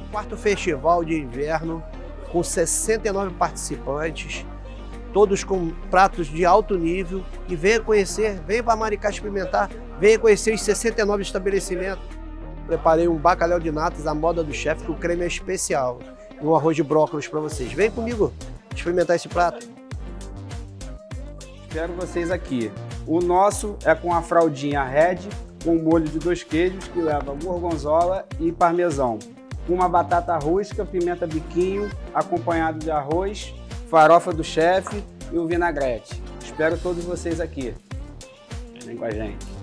4º festival de inverno, com 69 participantes, todos com pratos de alto nível. E venha conhecer, venha para Maricá experimentar, venha conhecer os 69 estabelecimentos. Preparei um bacalhau de natas à moda do chefe, que o creme é especial. E um arroz de brócolis para vocês. Vem comigo experimentar esse prato. Espero vocês aqui. O nosso é com a fraldinha red, com molho de 2 queijos, que leva gorgonzola e parmesão. Uma batata rústica, pimenta biquinho, acompanhado de arroz, farofa do chefe e o vinagrete. Espero todos vocês aqui. Vem com a gente.